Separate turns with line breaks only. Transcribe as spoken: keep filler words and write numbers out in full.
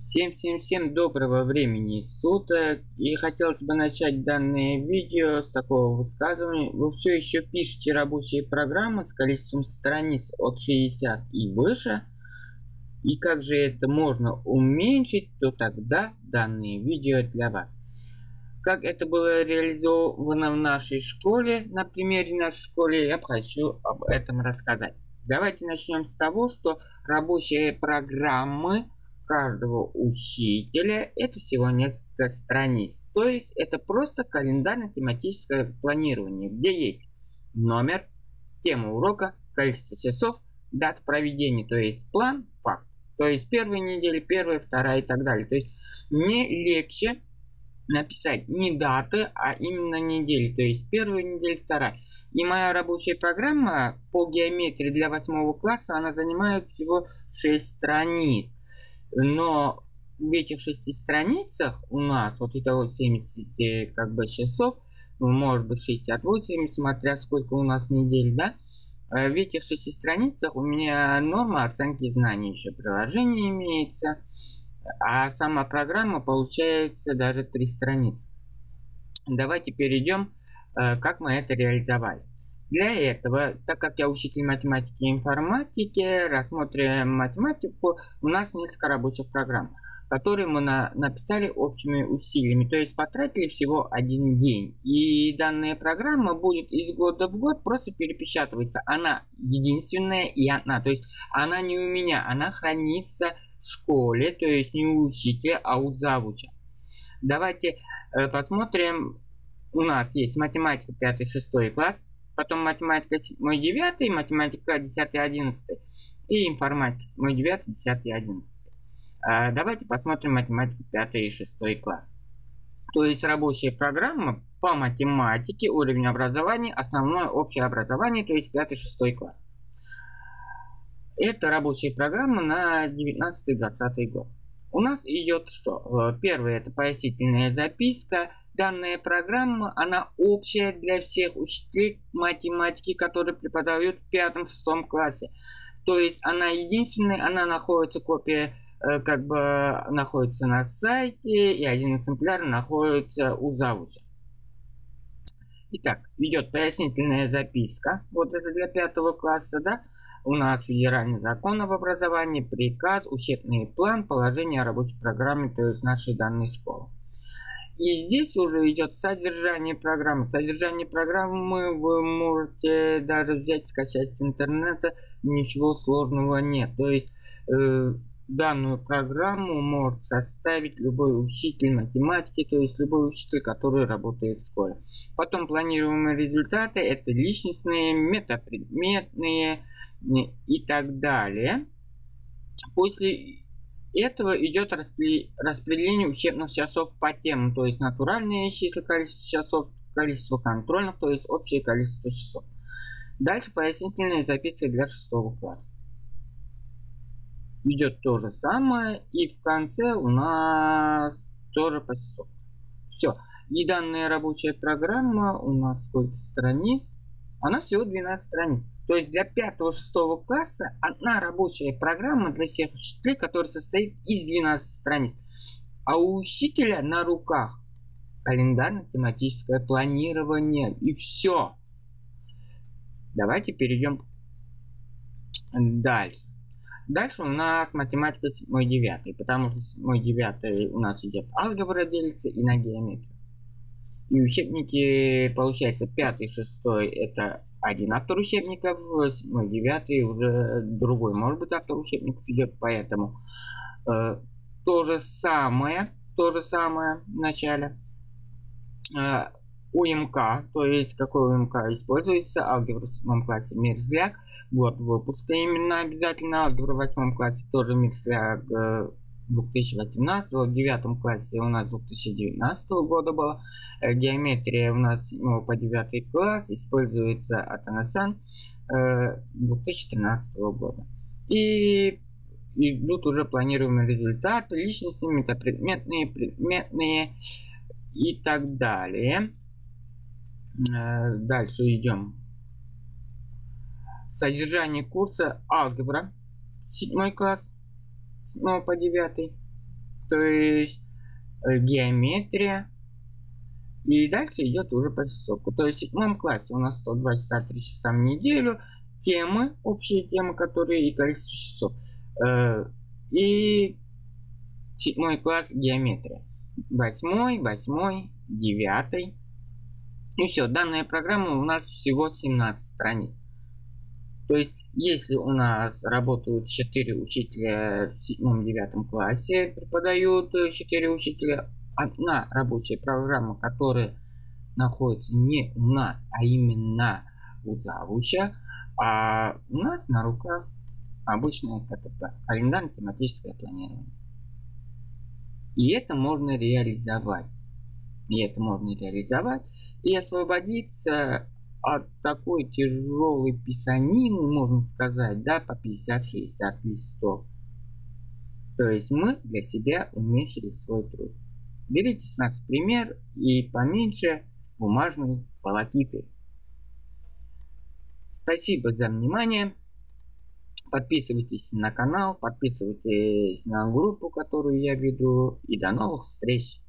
Всем-всем-всем доброго времени суток, и хотелось бы начать данное видео с такого высказывания. Вы все еще пишете рабочие программы с количеством страниц от шестидесяти и выше, и как же это можно уменьшить, то тогда данное видео для вас. Как это было реализовано в нашей школе, на примере нашей школы, я хочу об этом рассказать. Давайте начнем с того, что рабочие программы каждого учителя это всего несколько страниц. То есть это просто календарно-тематическое планирование, где есть номер, тема урока, количество часов, дата проведения, то есть план, факт. То есть первая неделя, первая, вторая и так далее. То есть мне легче написать не даты, а именно недели. То есть первая неделя, вторая. И моя рабочая программа по геометрии для восьмого класса, она занимает всего шесть страниц. Но в этих шести страницах у нас вот это вот семьдесят как бы часов, ну, может быть шестьдесят восемь, смотря сколько у нас недель, да. В этих шести страницах у меня норма оценки знаний, еще приложение имеется, а сама программа получается даже три страницы. Давайте перейдем, как мы это реализовали. Для этого, так как я учитель математики и информатики, рассмотрим математику, у нас несколько рабочих программ, которые мы на, написали общими усилиями, то есть потратили всего один день. И данная программа будет из года в год просто перепечатываться. Она единственная и одна, то есть она не у меня, она хранится в школе, то есть не у учителя, а у завуча. Давайте э, посмотрим. У нас есть математика пятый-шестой класс. Потом математика седьмой-девятый, математика десятый-одиннадцатый и информатика седьмой-девятый, десятый-одиннадцатый. А давайте посмотрим математику пятый и шестой класс. То есть рабочая программа по математике, уровень образования, основное общее образование, то есть пятый-шестой класс. Это рабочая программа на девятнадцатый-двадцатый год. У нас идет что? Первое — это пояснительная записка. Данная программа, она общая для всех учителей математики, которые преподают в пятом-шестом классе. То есть она единственная, она находится, копия как бы находится на сайте, и один экземпляр находится у завуча. Итак, идет пояснительная записка. Вот это для пятого класса, да? У нас федеральный закон об образовании, приказ, учебный план, положение о рабочей программе, то есть нашей данной школы. И здесь уже идет содержание программы. Содержание программы вы можете даже взять, скачать с интернета, ничего сложного нет. То есть э, данную программу может составить любой учитель математики, то есть любой учитель, который работает в школе. Потом планируемые результаты — это личностные, метапредметные и так далее. После этого идет распределение учебных часов по темам, то есть натуральные числа, количество часов, количество контрольных, то есть общее количество часов. Дальше пояснительная записка для шестого класса. Идет то же самое, и в конце у нас тоже по часов. Все. И данная рабочая программа у нас сколько страниц? Она всего двенадцать страниц. То есть для пятого-шестого класса одна рабочая программа для всех учителей, которая состоит из двенадцати страниц. А у учителя на руках календарно-тематическое планирование. И все. Давайте перейдем дальше. Дальше у нас математика седьмой-девятый, потому что седьмой-девятый у нас идет алгебра, делится и на геометрию. И учебники, получается, пятый-шестой это один автор учебников, седьмой-девятый уже другой, может быть, автор учебников идет, поэтому э, то же самое, то же самое в начале. Э, УМК, то есть какой УМК используется, алгебра в седьмом классе Мерзляк, год выпуска именно обязательно, алгебра в восьмом классе тоже Мерзляк э, две тысячи восемнадцатого, в девятом классе у нас две тысячи девятнадцатого года было, геометрия у нас с седьмого по девятый класс используется Атанасян э, две тысячи тринадцатого года. И идут уже планируемые результаты, личностные, метапредметные, предметные и так далее. Э, дальше идем. Содержание курса алгебра седьмой класс, с седьмого по девятый. то есть э, геометрия. И дальше идет уже по часовку. То есть в седьмом классе у нас сто два часа, три часа в неделю. Темы, общие темы, которые и количество часов. Э, и седьмой класс геометрия. Восьмой, восьмой, девятый. И все, данная программа у нас всего семнадцать страниц. То есть, если у нас работают четыре учителя в седьмом-девятом классе, преподают четыре учителя, одна рабочая программа, которая находится не у нас, а именно у завуча, а у нас на руках обычное КТП, календарно-тематическое планирование. И это можно реализовать. И это можно реализовать и освободиться от такой тяжелой писанины, можно сказать, да, по пятьдесят-шестьдесят листов. То есть мы для себя уменьшили свой труд. Берите с нас пример и поменьше бумажной волокиты. Спасибо за внимание. Подписывайтесь на канал, подписывайтесь на группу, которую я веду. И до новых встреч!